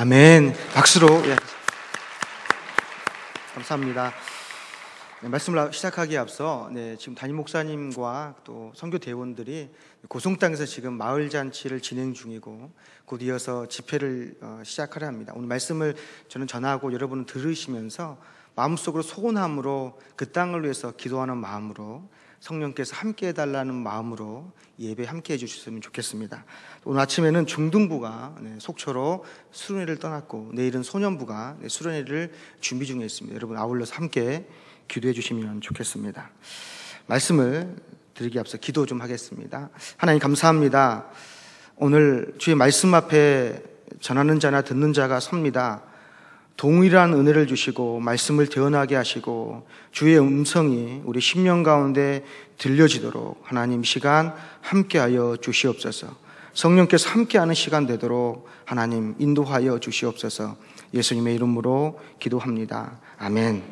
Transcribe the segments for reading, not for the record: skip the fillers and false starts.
아멘. 박수로. 예. 감사합니다. 네, 말씀을 시작하기에 앞서 지금 담임 목사님과 또 선교 대원들이 고성 땅에서 지금 마을 잔치를 진행 중이고 곧 이어서 집회를 시작하려 합니다. 오늘 말씀을 저는 전하고 여러분은 들으시면서 마음속으로 소원함으로 그 땅을 위해서 기도하는 마음으로 성령께서 함께 해달라는 마음으로 예배 함께 해주셨으면 좋겠습니다. 오늘 아침에는 중등부가 속초로 수련회를 떠났고 내일은 소년부가 수련회를 준비 중에 있습니다. 여러분 아울러서 함께 기도해 주시면 좋겠습니다. 말씀을 드리기 앞서 기도 좀 하겠습니다. 하나님 감사합니다. 오늘 주의 말씀 앞에 전하는 자나 듣는 자가 섭니다. 동일한 은혜를 주시고 말씀을 대언하게 하시고 주의 음성이 우리 심령 가운데 들려지도록 하나님 시간 함께하여 주시옵소서. 성령께서 함께하는 시간 되도록 하나님 인도하여 주시옵소서. 예수님의 이름으로 기도합니다. 아멘.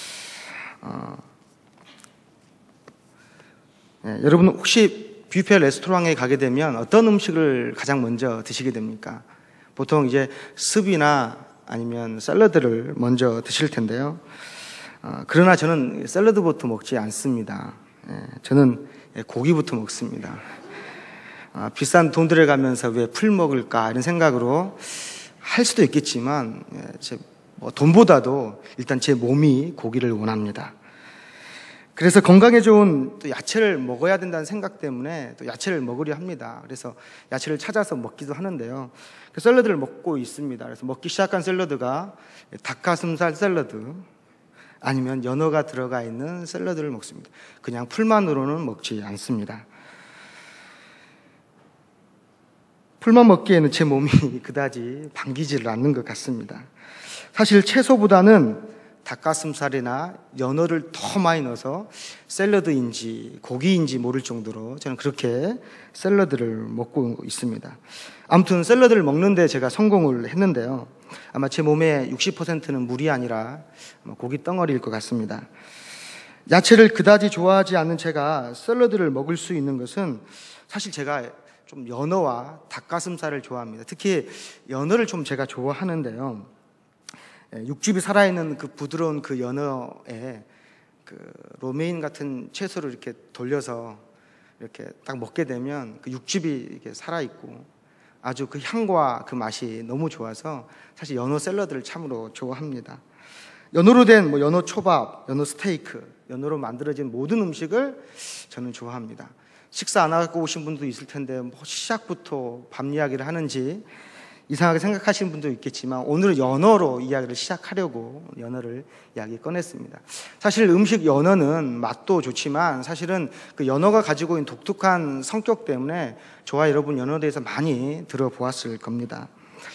여러분 혹시 뷔페 레스토랑에 가게 되면 어떤 음식을 가장 먼저 드시게 됩니까? 보통 이제 습이나 아니면 샐러드를 먼저 드실 텐데요. 그러나 저는 샐러드부터 먹지 않습니다. 저는 고기부터 먹습니다. 비싼 돈 들여가면서 왜 풀 먹을까 이런 생각으로 할 수도 있겠지만 돈보다도 일단 제 몸이 고기를 원합니다. 그래서 건강에 좋은 또 야채를 먹어야 된다는 생각 때문에 또 야채를 먹으려 합니다. 그래서 야채를 찾아서 먹기도 하는데요. 그 샐러드를 먹고 있습니다. 그래서 먹기 시작한 샐러드가 닭가슴살 샐러드 아니면 연어가 들어가 있는 샐러드를 먹습니다. 그냥 풀만으로는 먹지 않습니다. 풀만 먹기에는 제 몸이 그다지 반기지를 않는 것 같습니다. 사실 채소보다는 닭가슴살이나 연어를 더 많이 넣어서 샐러드인지 고기인지 모를 정도로 저는 그렇게 샐러드를 먹고 있습니다. 아무튼 샐러드를 먹는데 제가 성공을 했는데요. 아마 제 몸의 60%는 물이 아니라 고기 덩어리일 것 같습니다. 야채를 그다지 좋아하지 않는 제가 샐러드를 먹을 수 있는 것은 사실 제가 좀 연어와 닭가슴살을 좋아합니다. 특히 연어를 좀 제가 좋아하는데요. 육즙이 살아있는 그 부드러운 그 연어에 그 로메인 같은 채소를 이렇게 돌려서 이렇게 딱 먹게 되면 그 육즙이 이렇게 살아있고 아주 그 향과 그 맛이 너무 좋아서 사실 연어 샐러드를 참으로 좋아합니다. 연어로 된 연어 초밥, 연어 스테이크, 연어로 만들어진 모든 음식을 저는 좋아합니다. 식사 안 하고 오신 분도 있을 텐데 시작부터 밤 이야기를 하는지 이상하게 생각하시는 분도 있겠지만 오늘은 연어로 이야기를 시작하려고 연어를 이야기 꺼냈습니다. 사실 음식 연어는 맛도 좋지만 사실은 그 연어가 가지고 있는 독특한 성격 때문에 저와 여러분 연어에 대해서 많이 들어보았을 겁니다.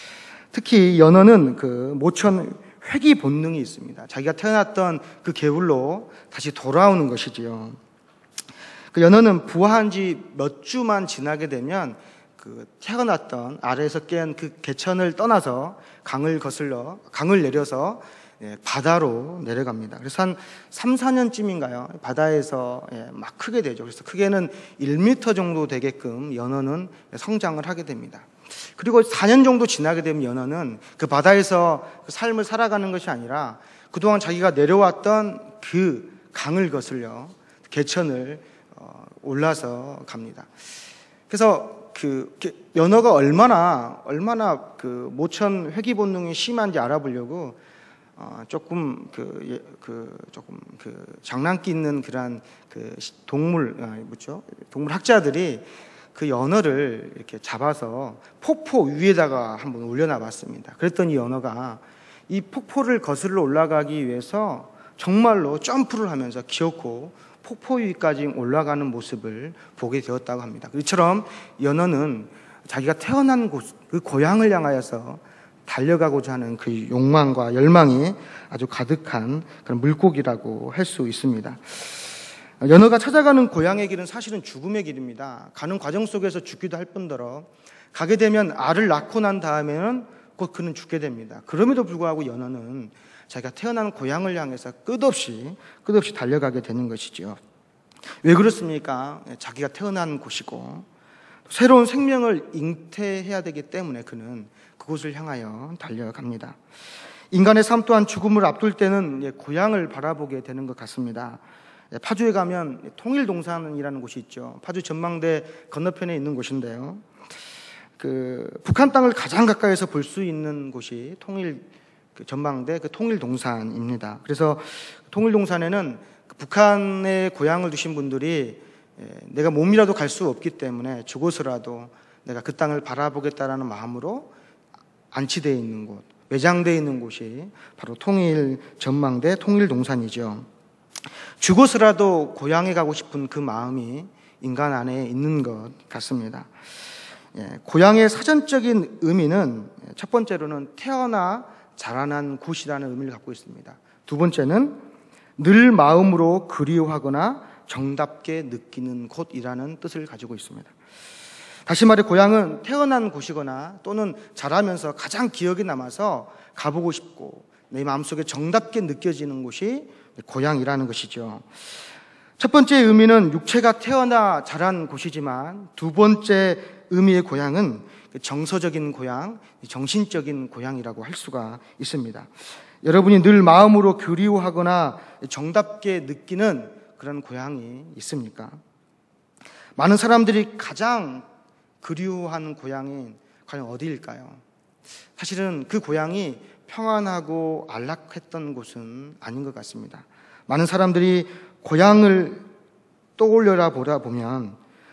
특히 연어는 그 모천 회귀 본능이 있습니다. 자기가 태어났던 그 개울로 다시 돌아오는 것이지요. 그 연어는 부화한 지 몇 주만 지나게 되면 그 태어났던 아래에서 깬 그 개천을 떠나서 강을 내려서 바다로 내려갑니다. 그래서 한 3, 4년쯤인가요? 바다에서 막 크게 되죠. 그래서 크게는 1m 정도 되게끔 연어는 성장을 하게 됩니다. 그리고 4년 정도 지나게 되면 연어는 그 바다에서 그 삶을 살아가는 것이 아니라 그동안 자기가 내려왔던 그 강을 거슬려 개천을 올라서 갑니다. 그래서 그 연어가 얼마나 그 모천 회귀 본능이 심한지 알아보려고 조금 장난기 있는 그런 그 동물 학자들이 그 연어를 이렇게 잡아서 폭포 위에다가 한번 올려놔봤습니다. 그랬더니 연어가 이 폭포를 거슬러 올라가기 위해서 정말로 점프를 하면서 귀엽고 폭포 위까지 올라가는 모습을 보게 되었다고 합니다. 이처럼 연어는 자기가 태어난 곳, 그 고향을 향하여서 달려가고자 하는 그 욕망과 열망이 아주 가득한 그런 물고기라고 할 수 있습니다. 연어가 찾아가는 고향의 길은 사실은 죽음의 길입니다. 가는 과정 속에서 죽기도 할 뿐더러 가게 되면 알을 낳고 난 다음에는 곧 그는 죽게 됩니다. 그럼에도 불구하고 연어는 자기가 태어난 고향을 향해서 끝없이 달려가게 되는 것이죠. 왜 그렇습니까? 자기가 태어난 곳이고 새로운 생명을 잉태해야 되기 때문에 그는 그곳을 향하여 달려갑니다. 인간의 삶 또한 죽음을 앞둘 때는 고향을 바라보게 되는 것 같습니다. 파주에 가면 통일동산이라는 곳이 있죠. 파주 전망대 건너편에 있는 곳인데요. 북한 땅을 가장 가까이서 볼 수 있는 곳이 전망대 통일동산입니다. 그래서 통일동산에는 북한의 고향을 두신 분들이 내가 몸이라도 갈 수 없기 때문에 죽어서라도 내가 그 땅을 바라보겠다라는 마음으로 안치되어 있는 곳, 매장되어 있는 곳이 바로 전망대 통일동산이죠. 죽어서라도 고향에 가고 싶은 그 마음이 인간 안에 있는 것 같습니다. 고향의 사전적인 의미는 첫 번째로는 태어나 자라난 곳이라는 의미를 갖고 있습니다. 두 번째는 늘 마음으로 그리워하거나 정답게 느끼는 곳이라는 뜻을 가지고 있습니다. 다시 말해 고향은 태어난 곳이거나 또는 자라면서 가장 기억에 남아서 가보고 싶고 내 마음속에 정답게 느껴지는 곳이 고향이라는 것이죠. 첫 번째 의미는 육체가 태어나 자란 곳이지만 두 번째 의미의 고향은 정서적인 고향, 정신적인 고향이라고 할 수가 있습니다. 여러분이 늘 마음으로 그리워하거나 정답게 느끼는 그런 고향이 있습니까? 많은 사람들이 가장 그리워하는 고향이 과연 어디일까요? 사실은 그 고향이 평안하고 안락했던 곳은 아닌 것 같습니다. 많은 사람들이 고향을 떠올려라 보다 보면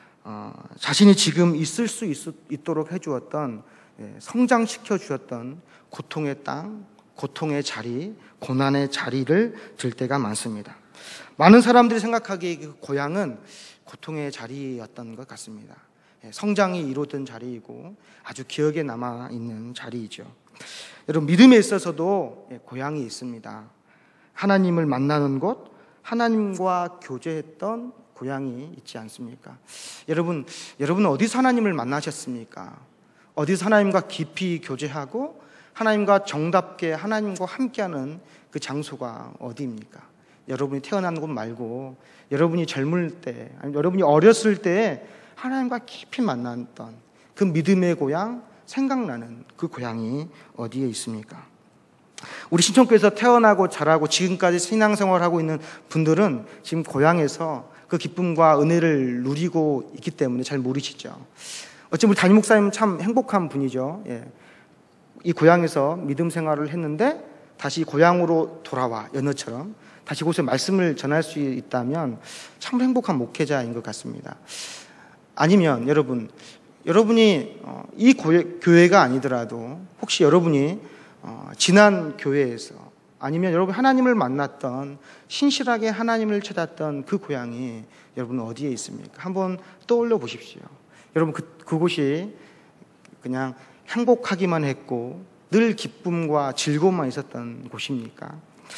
자신이 지금 있을 수 있도록 해주었던, 성장시켜 주었던 고통의 땅, 고통의 자리, 고난의 자리를 들 때가 많습니다. 많은 사람들이 생각하기에 그 고향은 고통의 자리였던 것 같습니다. 성장이 이루어진 자리이고 아주 기억에 남아있는 자리이죠. 여러분, 믿음에 있어서도 고향이 있습니다. 하나님을 만나는 곳, 하나님과 교제했던 고향이 있지 않습니까? 여러분 어디서 하나님을 만나셨습니까? 어디서 하나님과 깊이 교제하고 하나님과 정답게 하나님과 함께하는 그 장소가 어디입니까? 여러분이 태어난 곳 말고 여러분이 젊을 때, 아니면 여러분이 어렸을 때 하나님과 깊이 만났던 그 믿음의 고향, 생각나는 그 고향이 어디에 있습니까? 우리 신천교에서 태어나고 자라고 지금까지 신앙생활하고 있는 분들은 지금 고향에서 그 기쁨과 은혜를 누리고 있기 때문에 잘 모르시죠. 어찌 우리 담임 목사님은 참 행복한 분이죠. 이 고향에서 믿음 생활을 했는데 다시 고향으로 돌아와 연어처럼 다시 곳에 말씀을 전할 수 있다면 참 행복한 목회자인 것 같습니다. 아니면 여러분이 이 교회가 아니더라도 혹시 여러분이 지난 교회에서 아니면 여러분 하나님을 만났던, 신실하게 하나님을 찾았던 그 고향이 여러분 어디에 있습니까? 한번 떠올려 보십시오. 여러분 그곳이 그냥 행복하기만 했고 늘 기쁨과 즐거움만 있었던 곳입니까?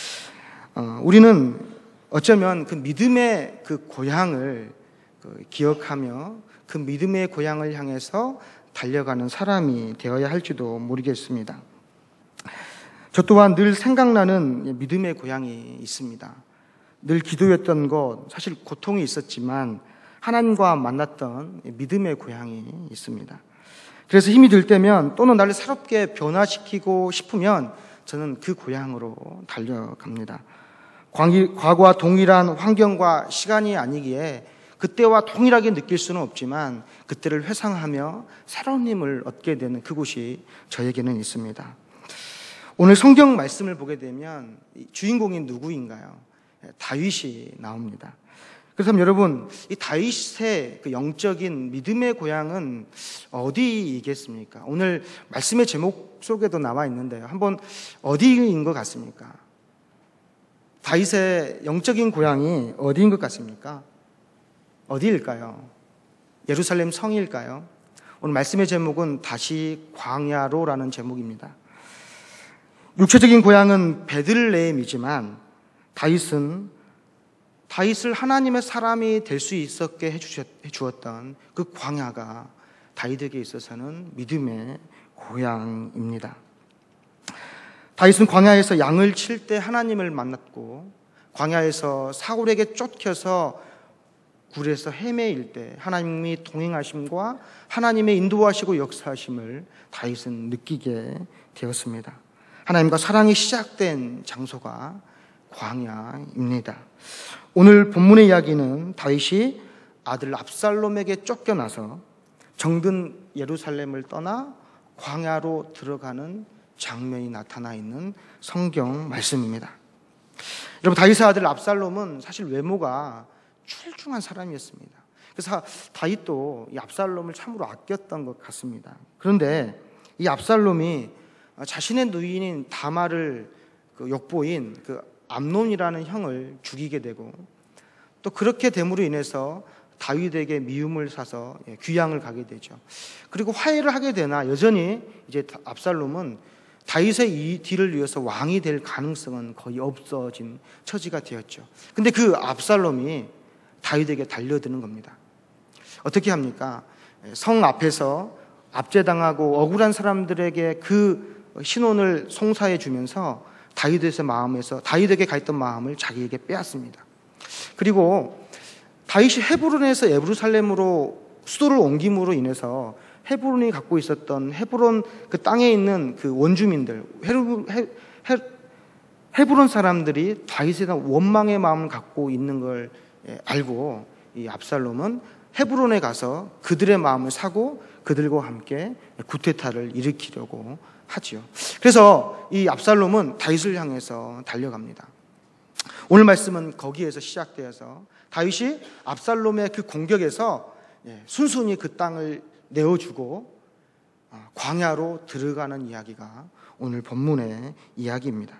우리는 어쩌면 그 믿음의 그 고향을 기억하며 그 믿음의 고향을 향해서 달려가는 사람이 되어야 할지도 모르겠습니다. 저 또한 늘 생각나는 믿음의 고향이 있습니다. 늘 기도했던 것, 사실 고통이 있었지만 하나님과 만났던 믿음의 고향이 있습니다. 그래서 힘이 들 때면 또는 나를 새롭게 변화시키고 싶으면 저는 그 고향으로 달려갑니다. 과거와 동일한 환경과 시간이 아니기에 그때와 동일하게 느낄 수는 없지만 그때를 회상하며 새로운 힘을 얻게 되는 그곳이 저에게는 있습니다. 오늘 성경 말씀을 보게 되면 주인공이 누구인가요? 다윗이 나옵니다. 그렇다면 여러분, 이 다윗의 그 영적인 믿음의 고향은 어디이겠습니까? 오늘 말씀의 제목 속에도 나와 있는데요. 한번 어디인 것 같습니까? 다윗의 영적인 고향이 어디인 것 같습니까? 어디일까요? 예루살렘 성일까요? 오늘 말씀의 제목은 다시 광야로라는 제목입니다. 육체적인 고향은 베들레헴이지만 다윗을 하나님의 사람이 될 수 있었게 해주었던 그 광야가 다윗에게 있어서는 믿음의 고향입니다. 다윗은 광야에서 양을 칠 때 하나님을 만났고 광야에서 사울에게 쫓겨서 굴에서 헤매일 때 하나님이 동행하심과 하나님의 인도하시고 역사하심을 다윗은 느끼게 되었습니다. 하나님과 사랑이 시작된 장소가 광야입니다. 오늘 본문의 이야기는 다윗이 아들 압살롬에게 쫓겨나서 정든 예루살렘을 떠나 광야로 들어가는 장면이 나타나 있는 성경 말씀입니다. 여러분, 다윗의 아들 압살롬은 사실 외모가 출중한 사람이었습니다. 그래서 다윗도 이 압살롬을 참으로 아꼈던 것 같습니다. 그런데 이 압살롬이 자신의 누이인 다말을 역보인 암논이라는 형을 죽이게 되고, 또 그렇게 됨으로 인해서 다윗에게 미움을 사서 귀양을 가게 되죠. 그리고 화해를 하게 되나 여전히 이제 압살롬은 다윗의 이 뒤를 위해서 왕이 될 가능성은 거의 없어진 처지가 되었죠. 근데 그 압살롬이 다윗에게 달려드는 겁니다. 어떻게 합니까? 성 앞에서 압제당하고 억울한 사람들에게 그 신원을 송사해 주면서 다윗에게 가 있던 마음을 자기에게 빼앗습니다. 그리고 다윗이 헤브론에서 예루살렘으로 수도를 옮김으로 인해서 헤브론이 갖고 있었던 헤브론 그 땅에 있는 그 원주민들, 헤브론 사람들이 다윗에 대한 원망의 마음을 갖고 있는 걸 알고 이 압살롬은 헤브론에 가서 그들의 마음을 사고 그들과 함께 구테타를 일으키려고 하지요. 그래서 이 압살롬은 다윗을 향해서 달려갑니다. 오늘 말씀은 거기에서 시작되어서 다윗이 압살롬의 그 공격에서 순순히 그 땅을 내어주고 광야로 들어가는 이야기가 오늘 본문의 이야기입니다.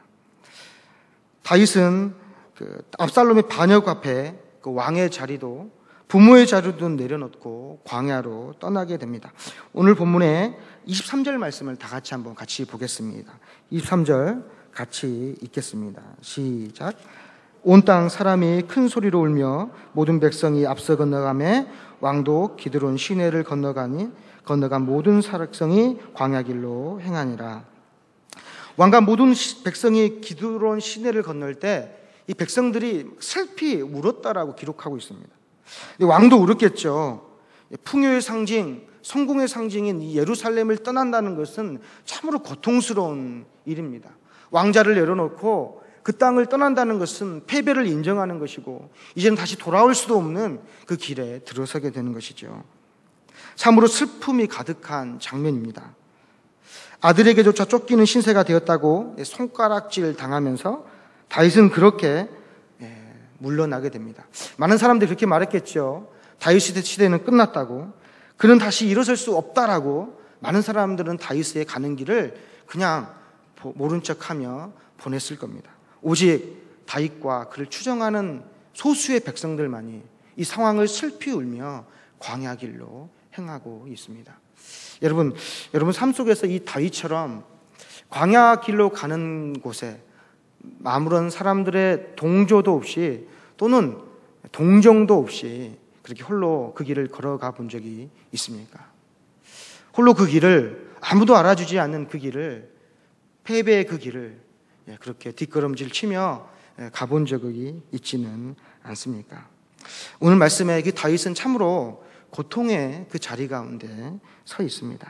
다윗은 압살롬의 반역 앞에 그 왕의 자리도 부모의 자리도 내려놓고 광야로 떠나게 됩니다. 오늘 본문의 23절 말씀을 다 같이 보겠습니다. 23절 같이 읽겠습니다. 시작. 온 땅 사람이 큰 소리로 울며 모든 백성이 앞서 건너가매 왕도 기드론 시내를 건너간 모든 백성이 광야길로 행하니라. 왕과 모든 백성이 기드론 시내를 건널 때 이 백성들이 슬피 울었다라고 기록하고 있습니다. 왕도 울었겠죠. 풍요의 상징, 성공의 상징인 이 예루살렘을 떠난다는 것은 참으로 고통스러운 일입니다. 왕자를 내려놓고 그 땅을 떠난다는 것은 패배를 인정하는 것이고 이제는 다시 돌아올 수도 없는 그 길에 들어서게 되는 것이죠. 참으로 슬픔이 가득한 장면입니다. 아들에게조차 쫓기는 신세가 되었다고 손가락질 당하면서 다윗은 그렇게 물러나게 됩니다. 많은 사람들이 그렇게 말했겠죠. 다윗 시대는 끝났다고, 그는 다시 일어설 수 없다라고. 많은 사람들은 다윗의 가는 길을 그냥 모른 척하며 보냈을 겁니다. 오직 다윗과 그를 추정하는 소수의 백성들만이 이 상황을 슬피 울며 광야길로 행하고 있습니다. 여러분 삶 속에서 이 다윗처럼 광야길로 가는 곳에 아무런 사람들의 동조도 없이 또는 동정도 없이 그렇게 홀로 그 길을 걸어가 본 적이 있습니까? 홀로 그 길을, 아무도 알아주지 않는 그 길을, 패배의 그 길을 그렇게 뒷걸음질 치며 가본 적이 있지는 않습니까? 오늘 말씀에 그 다윗은 참으로 고통의 그 자리 가운데 서 있습니다.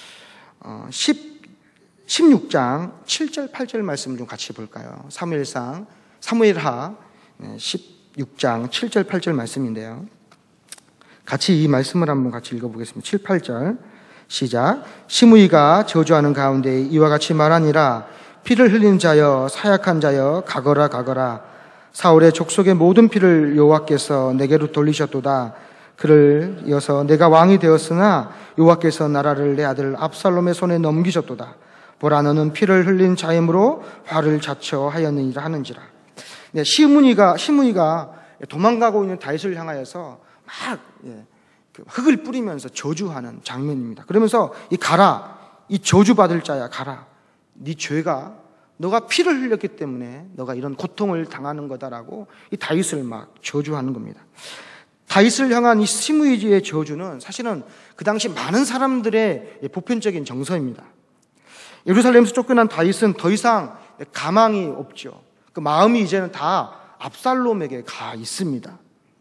16장 7절 8절 말씀 좀 같이 볼까요? 사무엘하 16장 7절 8절 말씀인데요. 같이 이 말씀을 한번 같이 읽어보겠습니다. 7, 8절 시작. 시므이가 저주하는 가운데 이와 같이 말하니라. 피를 흘린 자여, 사약한 자여, 가거라. 사울의 족속의 모든 피를 여호와께서 내게로 돌리셨도다. 그를 이어서 내가 왕이 되었으나 여호와께서 나라를 내 아들 압살롬의 손에 넘기셨도다. 보라, 너는 피를 흘린 자임으로 화를 자처하였느니라 하는지라. 시므이가 도망가고 있는 다윗을 향하여서 막 흙을 뿌리면서 저주하는 장면입니다. 그러면서 가라, 이 저주받을 자야, 가라. 네 죄가, 너가 피를 흘렸기 때문에 너가 이런 고통을 당하는 거다라고 이 다윗을 막 저주하는 겁니다. 다윗을 향한 이 시므이의 저주는 사실은 그 당시 많은 사람들의 보편적인 정서입니다. 예루살렘에서 쫓겨난 다윗은 더 이상 가망이 없죠. 그 마음이 이제는 다 압살롬에게 가 있습니다.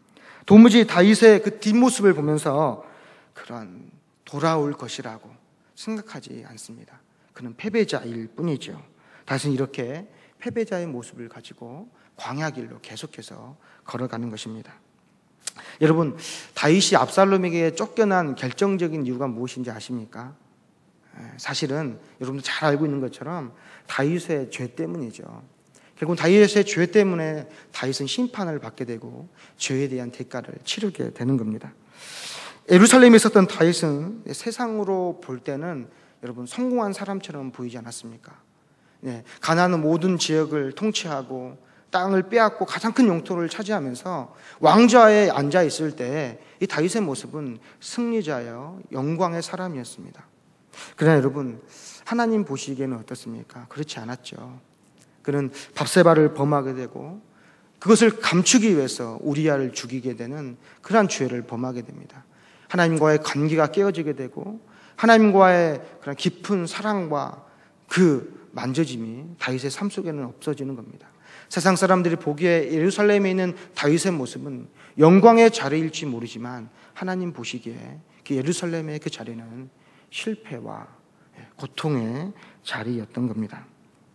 도무지 다윗의 그 뒷모습을 보면서 그런 돌아올 것이라고 생각하지 않습니다. 그는 패배자일 뿐이죠. 다윗은 이렇게 패배자의 모습을 가지고 광야 길로 계속해서 걸어가는 것입니다. 여러분, 다윗이 압살롬에게 쫓겨난 결정적인 이유가 무엇인지 아십니까? 사실은 여러분도 잘 알고 있는 것처럼 다윗의 죄 때문이죠. 결국 다윗의 죄 때문에 다윗은 심판을 받게 되고 죄에 대한 대가를 치르게 되는 겁니다. 예루살렘에 있었던 다윗은 세상으로 볼 때는 여러분 성공한 사람처럼 보이지 않았습니까? 가나안의 모든 지역을 통치하고 땅을 빼앗고 가장 큰 영토를 차지하면서 왕좌에 앉아 있을 때 이 다윗의 모습은 승리자여 영광의 사람이었습니다. 그러나 여러분, 하나님 보시기에는 어떻습니까? 그렇지 않았죠. 그는 밧세바를 범하게 되고 그것을 감추기 위해서 우리아를 죽이게 되는 그러한 죄를 범하게 됩니다. 하나님과의 관계가 깨어지게 되고 하나님과의 그런 깊은 사랑과 그 만져짐이 다윗의 삶 속에는 없어지는 겁니다. 세상 사람들이 보기에 예루살렘에 있는 다윗의 모습은 영광의 자리일지 모르지만 하나님 보시기에 그 예루살렘의 그 자리는 실패와 고통의 자리였던 겁니다.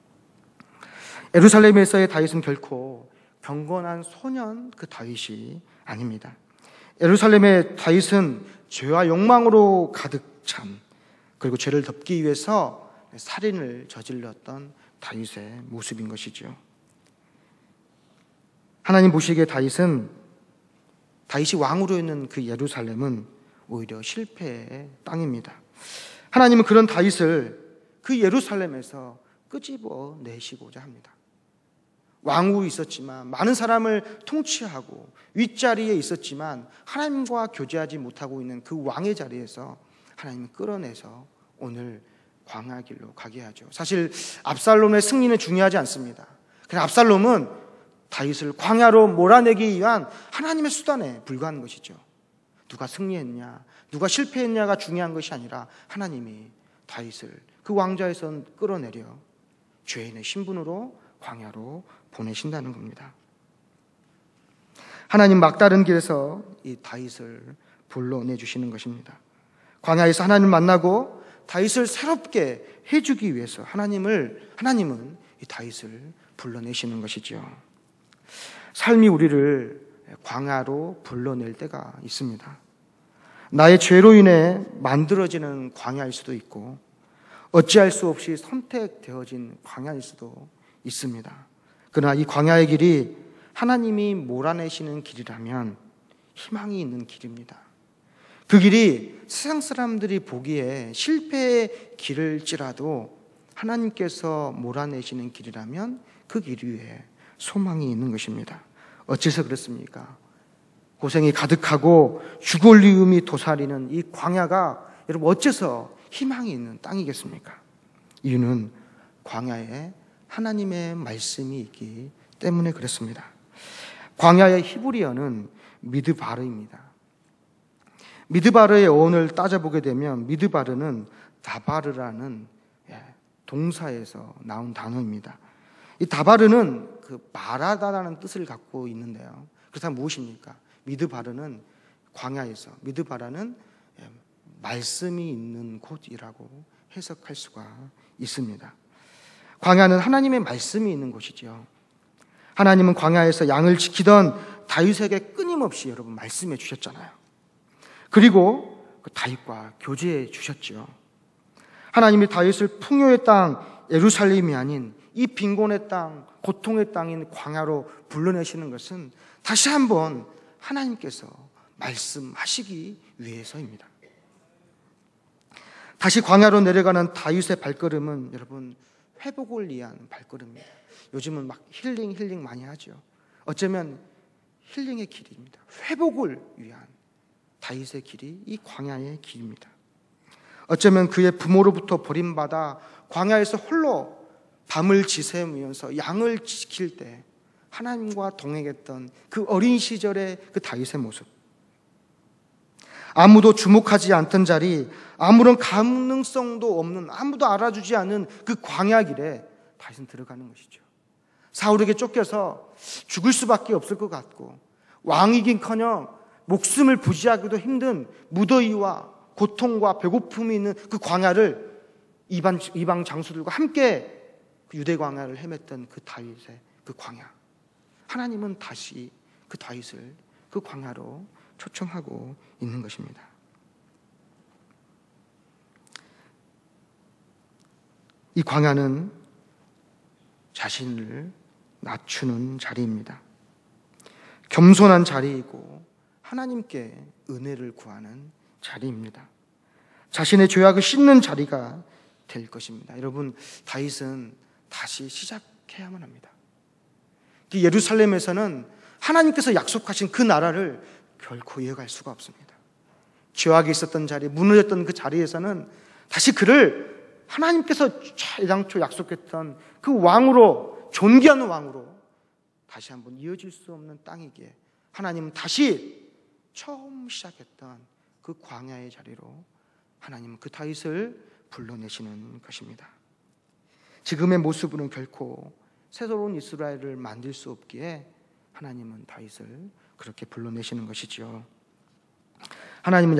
예루살렘에서의 다윗은 결코 경건한 소년 그 다윗이 아닙니다. 예루살렘의 다윗은 죄와 욕망으로 가득 찬, 그리고 죄를 덮기 위해서 살인을 저질렀던 다윗의 모습인 것이죠. 하나님 보시기에 다윗이 왕으로 있는 그 예루살렘은 오히려 실패의 땅입니다. 하나님은 그런 다윗을 그 예루살렘에서 끄집어 내시고자 합니다. 왕으로 있었지만, 많은 사람을 통치하고 윗자리에 있었지만 하나님과 교제하지 못하고 있는 그 왕의 자리에서 하나님은 끌어내서 오늘 광야 길로 가게 하죠. 사실 압살롬의 승리는 중요하지 않습니다. 그냥 압살롬은 다윗을 광야로 몰아내기 위한 하나님의 수단에 불과한 것이죠. 누가 승리했냐, 누가 실패했냐가 중요한 것이 아니라 하나님이 다윗을 그 왕좌에서 끌어내려 죄인의 신분으로 광야로 보내신다는 겁니다. 하나님 막다른 길에서 이 다윗을 불러내주시는 것입니다. 광야에서 하나님을 만나고 다윗을 새롭게 해주기 위해서 하나님은 이 다윗을 불러내시는 것이죠. 삶이 우리를 광야로 불러낼 때가 있습니다. 나의 죄로 인해 만들어지는 광야일 수도 있고 어찌할 수 없이 선택되어진 광야일 수도 있습니다. 그러나 이 광야의 길이 하나님이 몰아내시는 길이라면 희망이 있는 길입니다. 그 길이 세상 사람들이 보기에 실패의 길일지라도 하나님께서 몰아내시는 길이라면 그 길 위에 소망이 있는 것입니다. 어째서 그렇습니까? 고생이 가득하고 죽을리움이 도사리는 이 광야가 여러분 어째서 희망이 있는 땅이겠습니까? 이유는 광야에 하나님의 말씀이 있기 때문에 그렇습니다. 광야의 히브리어는 미드바르입니다. 미드바르의 어원을 따져보게 되면 미드바르는 다바르라는 동사에서 나온 단어입니다. 이 다바르는 그 말하다라는 뜻을 갖고 있는데요. 그렇다면 무엇입니까? 미드바르는 광야에서, 미드바라는 말씀이 있는 곳이라고 해석할 수가 있습니다. 광야는 하나님의 말씀이 있는 곳이죠. 하나님은 광야에서 양을 지키던 다윗에게 끊임없이 여러분 말씀해 주셨잖아요. 그리고 그 다윗과 교제해 주셨죠. 하나님이 다윗을 풍요의 땅 예루살렘이 아닌 이 빈곤의 땅, 고통의 땅인 광야로 불러내시는 것은 다시 한번 하나님께서 말씀하시기 위해서입니다. 다시 광야로 내려가는 다윗의 발걸음은 여러분 회복을 위한 발걸음입니다. 요즘은 막 힐링 많이 하죠. 어쩌면 힐링의 길입니다. 회복을 위한 다윗의 길이 이 광야의 길입니다. 어쩌면 그의 부모로부터 버림받아 광야에서 홀로 밤을 지새우면서 양을 지킬 때 하나님과 동행했던 그 어린 시절의 그 다윗의 모습, 아무도 주목하지 않던 자리, 아무런 가능성도 없는, 아무도 알아주지 않는 그 광야 길에 다윗은 들어가는 것이죠. 사울에게 쫓겨서 죽을 수밖에 없을 것 같고 왕이긴커녕 목숨을 부지하기도 힘든 무더위와 고통과 배고픔이 있는 그 광야를 이방 장수들과 함께 그 유대 광야를 헤맸던 그 다윗의 그 광야, 하나님은 다시 그 다윗을 그 광야로 초청하고 있는 것입니다. 이 광야는 자신을 낮추는 자리입니다. 겸손한 자리이고 하나님께 은혜를 구하는 자리입니다. 자신의 죄악을 씻는 자리가 될 것입니다. 여러분, 다윗은 다시 시작해야만 합니다. 예루살렘에서는 하나님께서 약속하신 그 나라를 결코 이어갈 수가 없습니다. 죄악이 있었던 자리, 무너졌던 그 자리에서는 다시 그를 하나님께서 애당초 약속했던 그 왕으로, 존귀한 왕으로 다시 한번 이어질 수 없는 땅이기에 하나님은 다시 처음 시작했던 그 광야의 자리로 하나님은 그 다윗을 불러내시는 것입니다. 지금의 모습으로는 결코 새로운 이스라엘을 만들 수 없기에 하나님은 다윗을 그렇게 불러내시는 것이죠. 하나님의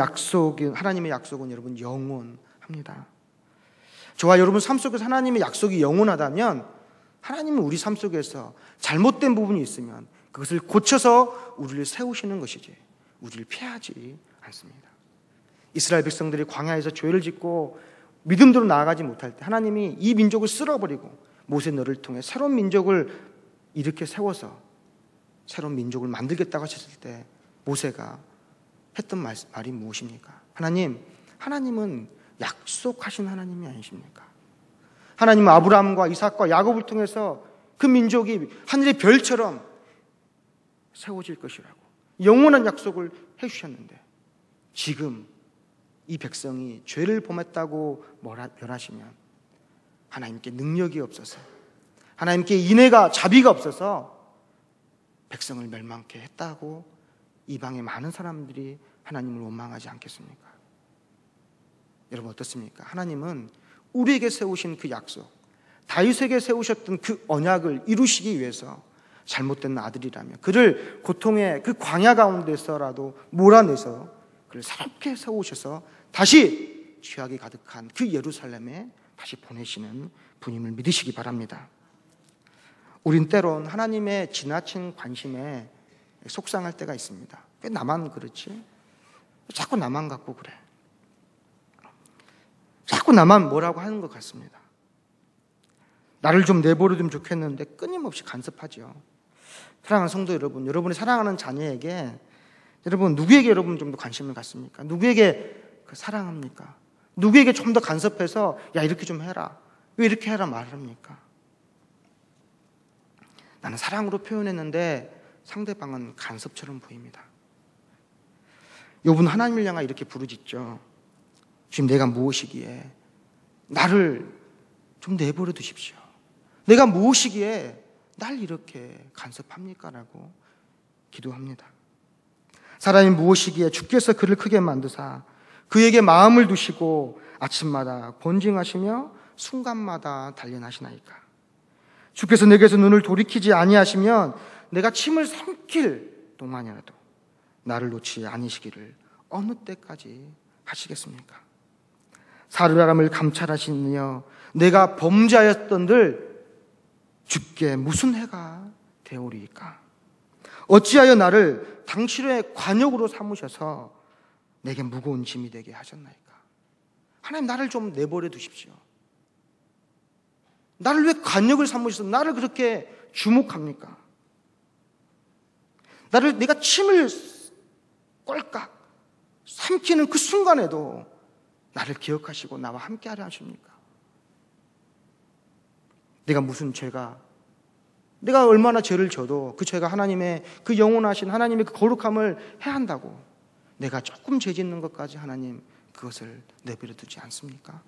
약속은 여러분 영원합니다. 저와 여러분 삶 속에서 하나님의 약속이 영원하다면 하나님은 우리 삶 속에서 잘못된 부분이 있으면 그것을 고쳐서 우리를 세우시는 것이지 우리를 피하지 않습니다. 이스라엘 백성들이 광야에서 죄를 짓고 믿음대로 나아가지 못할 때 하나님이 이 민족을 쓸어버리고 모세 너를 통해 새로운 민족을 이렇게 세워서 새로운 민족을 만들겠다고 하셨을 때 모세가 했던 말이 무엇입니까? 하나님은 약속하신 하나님이 아니십니까? 하나님은 아브라함과 이삭과 야곱을 통해서 그 민족이 하늘의 별처럼 세워질 것이라고 영원한 약속을 해주셨는데 지금 이 백성이 죄를 범했다고 멸하시면 하나님께 능력이 없어서 하나님께 인애가 자비가 없어서 백성을 멸망케 했다고 이방의 많은 사람들이 하나님을 원망하지 않겠습니까? 여러분 어떻습니까? 하나님은 우리에게 세우신 그 약속, 다윗에게 세우셨던 그 언약을 이루시기 위해서 잘못된 아들이라며 그를 고통의 그 광야 가운데서라도 몰아내서 그를 새롭게 세우셔서 다시 죄악이 가득한 그 예루살렘에 다시 보내시는 분임을 믿으시기 바랍니다. 우린 때론 하나님의 지나친 관심에 속상할 때가 있습니다. 왜 나만 그렇지? 자꾸 나만 갖고 그래. 자꾸 나만 뭐라고 하는 것 같습니다. 나를 좀 내버려두면 좋겠는데 끊임없이 간섭하죠. 사랑하는 성도 여러분, 여러분이 사랑하는 자녀에게 여러분 누구에게 여러분 좀 더 관심을 갖습니까? 누구에게 사랑합니까? 누구에게 좀 더 간섭해서 야 이렇게 좀 해라, 왜 이렇게 해라 말합니까? 나는 사랑으로 표현했는데 상대방은 간섭처럼 보입니다. 욥은 하나님을 향해 이렇게 부르짖죠. 지금 내가 무엇이기에 나를 좀 내버려 두십시오. 내가 무엇이기에 날 이렇게 간섭합니까? 라고 기도합니다. 사람이 무엇이기에 주께서 그를 크게 만드사 그에게 마음을 두시고 아침마다 권징하시며 순간마다 단련하시나이까. 주께서 내게서 눈을 돌이키지 아니하시면 내가 침을 삼킬 동안이라도 나를 놓지 아니시기를 어느 때까지 하시겠습니까? 사르람을 감찰하시며 내가 범죄하였던들 주께 무슨 해가 되오리이까? 어찌하여 나를 당신의 관역으로 삼으셔서 내게 무거운 짐이 되게 하셨나이까? 하나님 나를 좀 내버려 두십시오. 나를 왜 관역을 삼으셔서 나를 그렇게 주목합니까? 내가 침을 꼴깍 삼키는 그 순간에도 나를 기억하시고 나와 함께하려 하십니까? 내가 얼마나 죄를 져도 그 죄가 하나님의 그 영원하신 하나님의 그 거룩함을 해한다고 내가 조금 죄 짓는 것까지 하나님 그것을 내버려 두지 않습니까?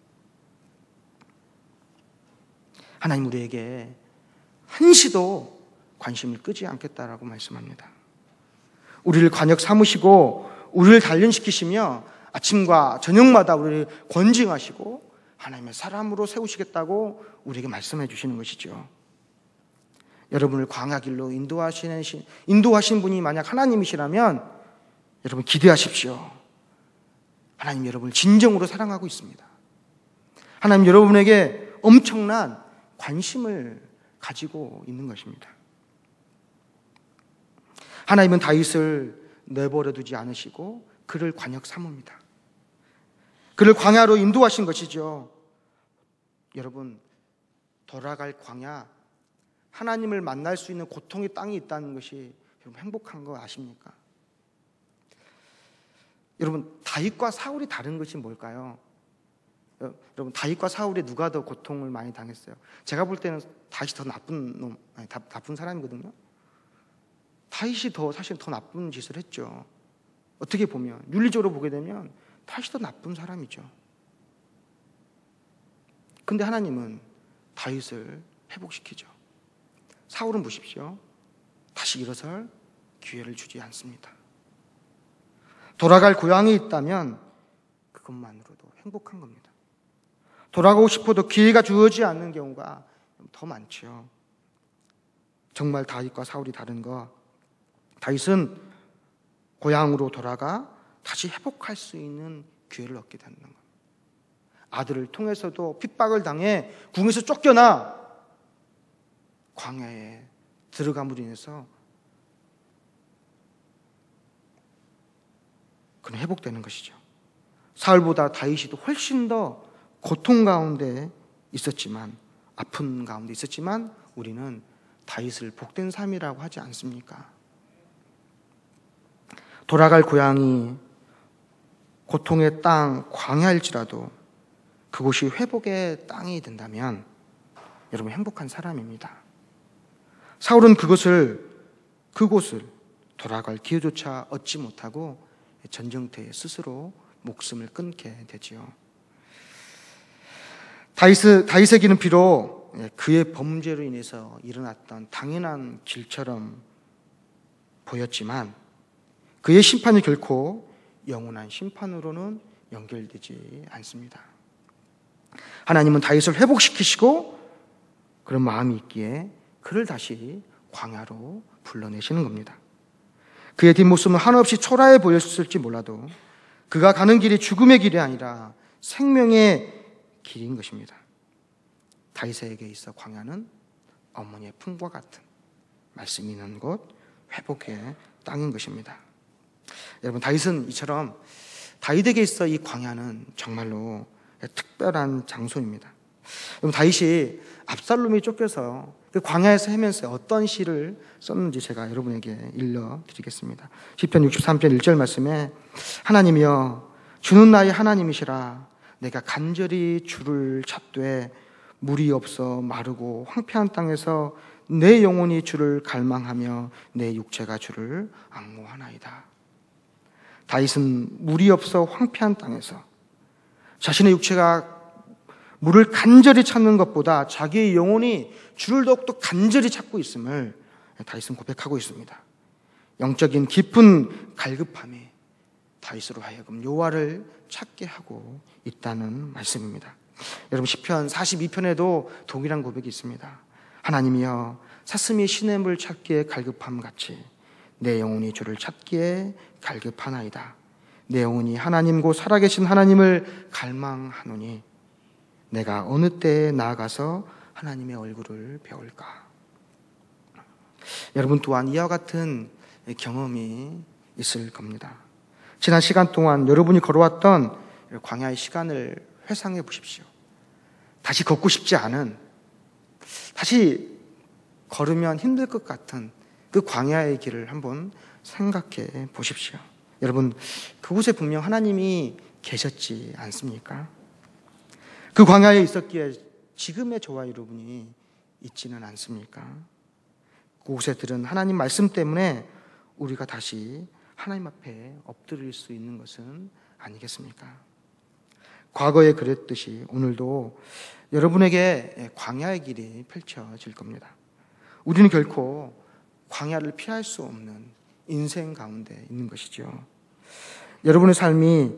하나님 우리에게 한시도 관심을 끄지 않겠다라고 말씀합니다. 우리를 관역 삼으시고 우리를 단련시키시며 아침과 저녁마다 우리를 권징하시고 하나님의 사람으로 세우시겠다고 우리에게 말씀해 주시는 것이죠. 여러분을 광야길로 인도하신 분이 만약 하나님이시라면 여러분 기대하십시오. 하나님 여러분을 진정으로 사랑하고 있습니다. 하나님 여러분에게 엄청난 관심을 가지고 있는 것입니다. 하나님은 다윗을 내버려 두지 않으시고 그를 관역 삼습니다. 그를 광야로 인도하신 것이죠. 여러분, 돌아갈 광야, 하나님을 만날 수 있는 고통의 땅이 있다는 것이 여러분 행복한 거 아십니까? 여러분, 다윗과 사울이 다른 것이 뭘까요? 여러분, 다윗과 사울이 누가 더 고통을 많이 당했어요? 제가 볼 때는 다윗이 더 나쁜 사람이거든요. 다윗이 사실 더 나쁜 짓을 했죠. 어떻게 보면, 윤리적으로 보게 되면 다윗이 더 나쁜 사람이죠. 근데 하나님은 다윗을 회복시키죠. 사울은 보십시오. 다시 일어설 기회를 주지 않습니다. 돌아갈 고향이 있다면 그것만으로도 행복한 겁니다. 돌아가고 싶어도 기회가 주어지지 않는 경우가 더 많죠. 정말 다윗과 사울이 다른 거, 다윗은 고향으로 돌아가 다시 회복할 수 있는 기회를 얻게 되는 것. 아들을 통해서도 핍박을 당해 궁에서 쫓겨나 광야에 들어감으로 인해서 그는 회복되는 것이죠. 사울보다 다윗이 훨씬 더 고통 가운데 있었지만, 아픈 가운데 있었지만 우리는 다윗을 복된 삶이라고 하지 않습니까? 돌아갈 고향이 고통의 땅, 광야일지라도 그곳이 회복의 땅이 된다면 여러분 행복한 사람입니다. 사울은 그곳을 돌아갈 기회조차 얻지 못하고 전쟁터에 스스로 목숨을 끊게 되지요. 다윗에게는 비록 그의 범죄로 인해서 일어났던 당연한 길처럼 보였지만 그의 심판이 결코 영원한 심판으로는 연결되지 않습니다. 하나님은 다윗을 회복시키시고 그런 마음이 있기에 그를 다시 광야로 불러내시는 겁니다. 그의 뒷모습은 한없이 초라해 보였을지 몰라도 그가 가는 길이 죽음의 길이 아니라 생명의 길인 것입니다. 다윗에게 있어 광야는 어머니의 품과 같은 말씀이 있는 곳, 회복의 땅인 것입니다. 여러분, 다윗은 이처럼 다윗에게 있어 이 광야는 정말로 특별한 장소입니다. 여러분, 다윗이 압살롬이 쫓겨서 그 광야에서 헤면서 어떤 시를 썼는지 제가 여러분에게 일러드리겠습니다. 시편 63편 1절 말씀에 하나님이여 주는 나의 하나님이시라 내가 간절히 주를 찾되 물이 없어 마르고 황폐한 땅에서 내 영혼이 주를 갈망하며 내 육체가 주를 앙모하나이다. 다윗은 물이 없어 황폐한 땅에서 자신의 육체가 물을 간절히 찾는 것보다 자기의 영혼이 주를 더욱더 간절히 찾고 있음을 다윗은 고백하고 있습니다. 영적인 깊은 갈급함이 다윗으로 하여금 여호와를 찾게 하고 있다는 말씀입니다. 여러분, 시편 42편에도 동일한 고백이 있습니다. 하나님이여 사슴이 시냇물 찾기에 갈급함 같이 내 영혼이 주를 찾기에 갈급하나이다. 내 영혼이 하나님 곧 살아계신 하나님을 갈망하노니 내가 어느 때에 나아가서 하나님의 얼굴을 배울까. 여러분 또한 이와 같은 경험이 있을 겁니다. 지난 시간 동안 여러분이 걸어왔던 광야의 시간을 회상해 보십시오. 다시 걷고 싶지 않은, 다시 걸으면 힘들 것 같은 그 광야의 길을 한번 생각해 보십시오. 여러분, 그곳에 분명 하나님이 계셨지 않습니까? 그 광야에 있었기에 지금의 저와 여러분이 있지는 않습니까? 그곳에 들은 하나님 말씀 때문에 우리가 다시 하나님 앞에 엎드릴 수 있는 것은 아니겠습니까? 과거에 그랬듯이 오늘도 여러분에게 광야의 길이 펼쳐질 겁니다. 우리는 결코 광야를 피할 수 없는 인생 가운데 있는 것이죠. 여러분의 삶이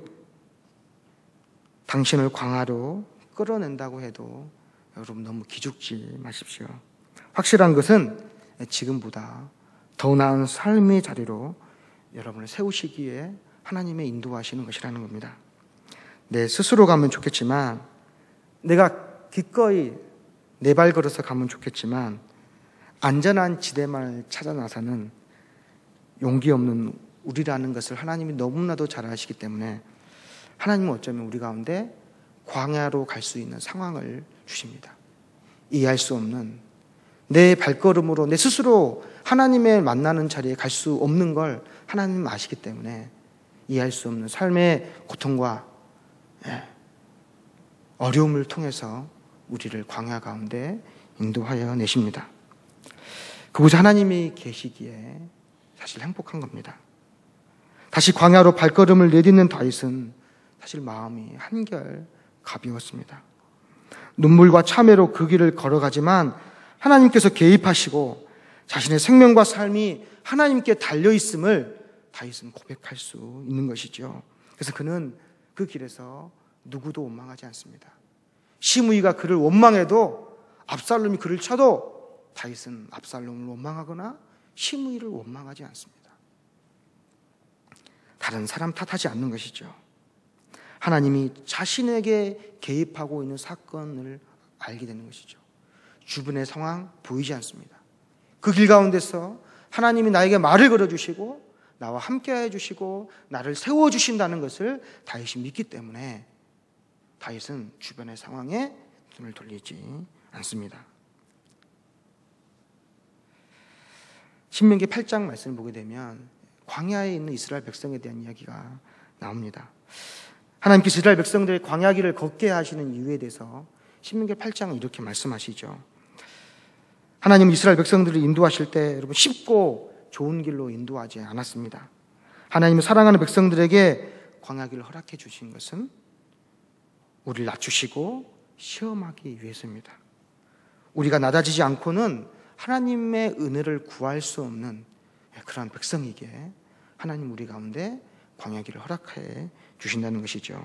당신을 광야로 끌어낸다고 해도 여러분 너무 기죽지 마십시오. 확실한 것은 지금보다 더 나은 삶의 자리로 여러분을 세우시기에 하나님의 인도하시는 것이라는 겁니다. 내 스스로 가면 좋겠지만, 내가 기꺼이 내 발 걸어서 가면 좋겠지만, 안전한 지대만을 찾아 나서는 용기 없는 우리라는 것을 하나님이 너무나도 잘 아시기 때문에 하나님은 어쩌면 우리 가운데 광야로 갈 수 있는 상황을 주십니다. 이해할 수 없는, 내 발걸음으로 내 스스로 하나님을 만나는 자리에 갈 수 없는 걸 하나님은 아시기 때문에 이해할 수 없는 삶의 고통과 어려움을 통해서 우리를 광야 가운데 인도하여 내십니다. 그곳에 하나님이 계시기에 사실 행복한 겁니다. 다시 광야로 발걸음을 내딛는 다윗은 사실 마음이 한결 가벼웠습니다. 눈물과 참회로 그 길을 걸어가지만 하나님께서 개입하시고 자신의 생명과 삶이 하나님께 달려있음을 다윗은 고백할 수 있는 것이죠. 그래서 그는 그 길에서 누구도 원망하지 않습니다. 시므이가 그를 원망해도, 압살롬이 그를 쳐도 다윗은 압살롬을 원망하거나 시므이를 원망하지 않습니다. 다른 사람 탓하지 않는 것이죠. 하나님이 자신에게 개입하고 있는 사건을 알게 되는 것이죠. 주변의 상황 보이지 않습니다. 그 길 가운데서 하나님이 나에게 말을 걸어주시고 나와 함께해 주시고 나를 세워주신다는 것을 다윗이 믿기 때문에 다윗은 주변의 상황에 눈을 돌리지 않습니다. 신명기 8장 말씀을 보게 되면 광야에 있는 이스라엘 백성에 대한 이야기가 나옵니다. 하나님께서 이스라엘 백성들의 광야 길을 걷게 하시는 이유에 대해서 신명기 8장은 이렇게 말씀하시죠. 하나님은 이스라엘 백성들을 인도하실 때 여러분 쉽고 좋은 길로 인도하지 않았습니다. 하나님은 사랑하는 백성들에게 광야 길을 허락해 주신 것은 우리를 낮추시고 시험하기 위해서입니다. 우리가 낮아지지 않고는 하나님의 은혜를 구할 수 없는 그러한 백성이기에 하나님 우리 가운데 광야 길을 허락해 주신다는 것이죠.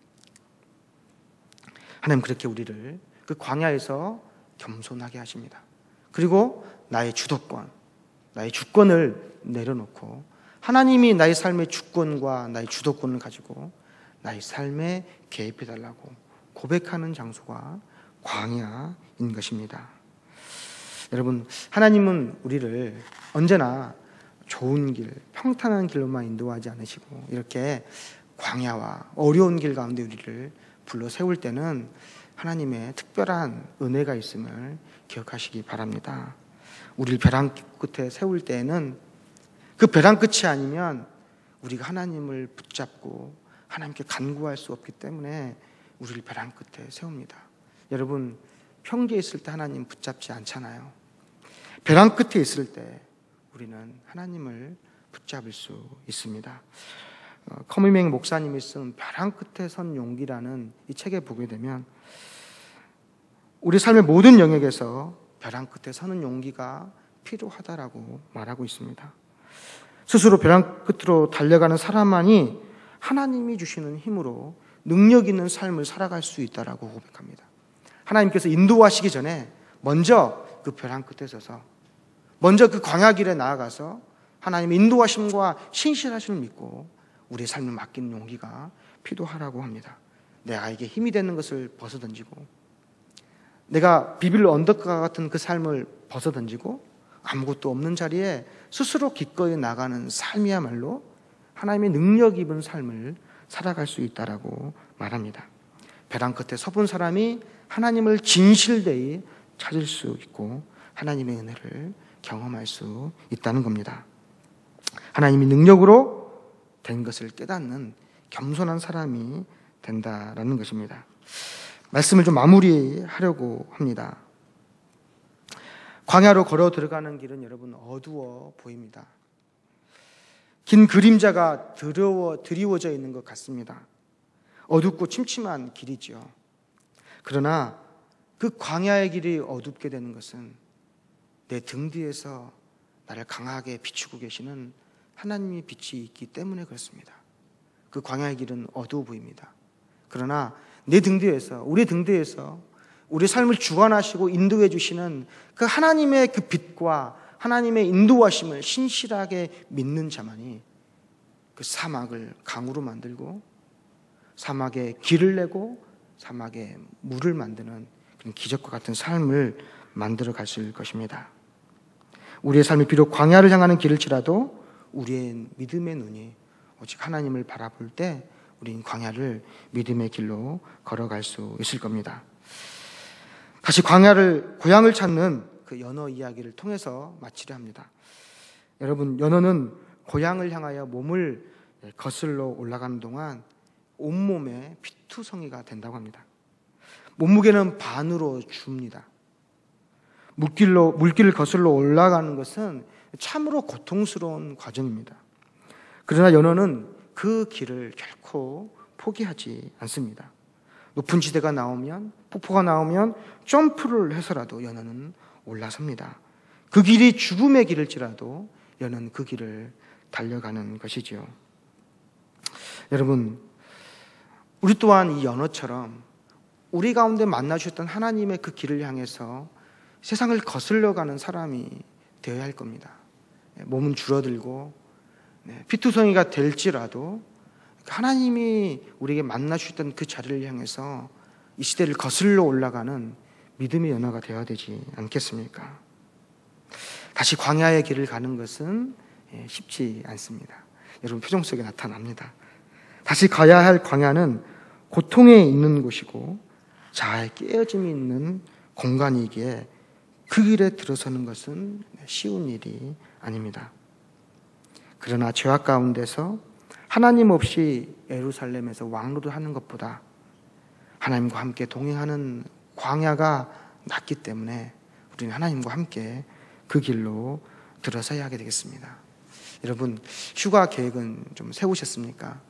하나님 그렇게 우리를 그 광야에서 겸손하게 하십니다. 그리고 나의 주도권, 나의 주권을 내려놓고 하나님이 나의 삶의 주권과 나의 주도권을 가지고 나의 삶에 개입해달라고 고백하는 장소가 광야인 것입니다. 여러분, 하나님은 우리를 언제나 좋은 길, 평탄한 길로만 인도하지 않으시고 이렇게 광야와 어려운 길 가운데 우리를 불러 세울 때는 하나님의 특별한 은혜가 있음을 기억하시기 바랍니다. 우리를 벼랑 끝에 세울 때에는 그 벼랑 끝이 아니면 우리가 하나님을 붙잡고 하나님께 간구할 수 없기 때문에 우리를 벼랑 끝에 세웁니다. 여러분, 평지에 있을 때 하나님 붙잡지 않잖아요. 벼랑 끝에 있을 때 우리는 하나님을 붙잡을 수 있습니다. 커미맹 목사님이 쓴 벼랑 끝에 선 용기라는 이 책에 보게 되면 우리 삶의 모든 영역에서 벼랑 끝에 서는 용기가 필요하다라고 말하고 있습니다. 스스로 벼랑 끝으로 달려가는 사람만이 하나님이 주시는 힘으로 능력 있는 삶을 살아갈 수 있다라고 고백합니다. 하나님께서 인도하시기 전에 먼저 그 벼랑 끝에 서서 먼저 그 광야 길에 나아가서 하나님의 인도하심과 신실하심을 믿고 우리의 삶을 맡기는 용기가 필요하라고 합니다. 내 아이에게 힘이 되는 것을 벗어던지고 내가 비빌 언덕과 같은 그 삶을 벗어던지고 아무것도 없는 자리에 스스로 기꺼이 나가는 삶이야말로 하나님의 능력 입은 삶을 살아갈 수 있다라고 말합니다. 벼랑 끝에 서본 사람이 하나님을 진실되이 찾을 수 있고 하나님의 은혜를 경험할 수 있다는 겁니다. 하나님이 능력으로 된 것을 깨닫는 겸손한 사람이 된다라는 것입니다. 말씀을 좀 마무리하려고 합니다. 광야로 걸어 들어가는 길은 여러분 어두워 보입니다. 긴 그림자가 드리워져 있는 것 같습니다. 어둡고 침침한 길이죠. 그러나 그 광야의 길이 어둡게 되는 것은 내 등 뒤에서 나를 강하게 비추고 계시는 하나님의 빛이 있기 때문에 그렇습니다. 그 광야의 길은 어두워 보입니다. 그러나 내 등 뒤에서, 우리 등 뒤에서 우리 삶을 주관하시고 인도해 주시는 그 하나님의 그 빛과 하나님의 인도하심을 신실하게 믿는 자만이 그 사막을 강으로 만들고 사막에 길을 내고 사막에 물을 만드는 그런 기적과 같은 삶을 만들어 가실 것입니다. 우리의 삶이 비록 광야를 향하는 길일지라도 우리의 믿음의 눈이 오직 하나님을 바라볼 때 우리는 광야를 믿음의 길로 걸어갈 수 있을 겁니다. 다시 고향을 찾는 그 연어 이야기를 통해서 마치려 합니다. 여러분, 연어는 고향을 향하여 몸을 거슬러 올라가는 동안 온몸에 피투성이가 된다고 합니다. 몸무게는 반으로 줍니다. 물길을 거슬러 올라가는 것은 참으로 고통스러운 과정입니다. 그러나 연어는 그 길을 결코 포기하지 않습니다. 높은 지대가 나오면, 폭포가 나오면 점프를 해서라도 연어는 올라섭니다. 그 길이 죽음의 길일지라도 연어는 그 길을 달려가는 것이지요. 여러분, 우리 또한 이 연어처럼 우리 가운데 만나주셨던 하나님의 그 길을 향해서 세상을 거슬러가는 사람이 되어야 할 겁니다. 몸은 줄어들고 피투성이가 될지라도 하나님이 우리에게 만나주셨던 그 자리를 향해서 이 시대를 거슬러 올라가는 믿음의 연어가 되어야 되지 않겠습니까? 다시 광야의 길을 가는 것은 쉽지 않습니다. 여러분 표정 속에 나타납니다. 다시 가야 할 광야는 고통에 있는 곳이고 자아의 깨어짐이 있는 공간이기에 그 길에 들어서는 것은 쉬운 일이 아닙니다. 그러나 죄악 가운데서 하나님 없이 예루살렘에서 왕노릇하는 것보다 하나님과 함께 동행하는 광야가 낫기 때문에 우리는 하나님과 함께 그 길로 들어서야 하게 되겠습니다. 여러분, 휴가 계획은 좀 세우셨습니까?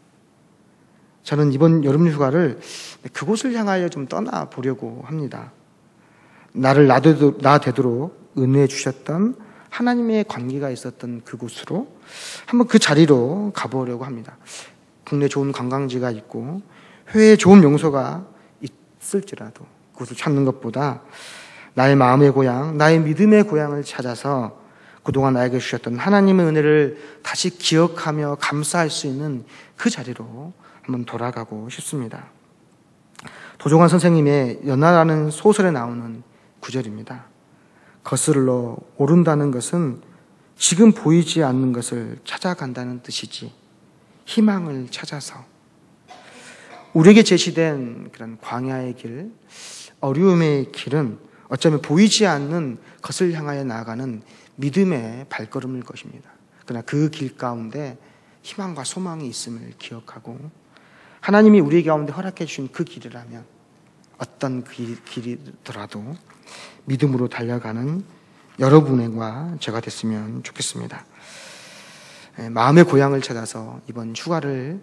저는 이번 여름 휴가를 그곳을 향하여 좀 떠나보려고 합니다. 나를 나되도록 은혜해 주셨던 하나님의 관계가 있었던 그곳으로 한번 그 자리로 가보려고 합니다. 국내 좋은 관광지가 있고 해외에 좋은 명소가 있을지라도 그곳을 찾는 것보다 나의 마음의 고향, 나의 믿음의 고향을 찾아서 그동안 나에게 주셨던 하나님의 은혜를 다시 기억하며 감사할 수 있는 그 자리로 한번 돌아가고 싶습니다. 도종환 선생님의 연하라는 소설에 나오는 구절입니다. 거슬러 오른다는 것은 지금 보이지 않는 것을 찾아간다는 뜻이지 희망을 찾아서. 우리에게 제시된 그런 광야의 길, 어려움의 길은 어쩌면 보이지 않는 것을 향하여 나아가는 믿음의 발걸음일 것입니다. 그러나 그 길 가운데 희망과 소망이 있음을 기억하고 하나님이 우리 가운데 허락해 주신 그 길이라면 어떤 길이더라도 믿음으로 달려가는 여러분과 제가 됐으면 좋겠습니다. 마음의 고향을 찾아서 이번 휴가를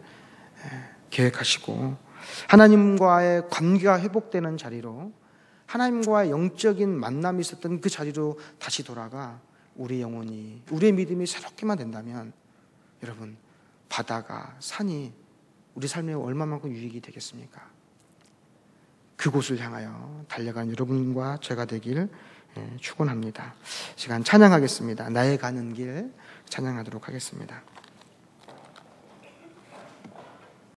계획하시고 하나님과의 관계가 회복되는 자리로 하나님과의 영적인 만남이 있었던 그 자리로 다시 돌아가 우리 영혼이, 우리의 믿음이 새롭게만 된다면 여러분, 바다가, 산이 우리 삶에 얼마만큼 유익이 되겠습니까? 그곳을 향하여 달려간 여러분과 제가 되길 축원합니다. 시간 찬양하겠습니다. 나의 가는 길 찬양하도록 하겠습니다.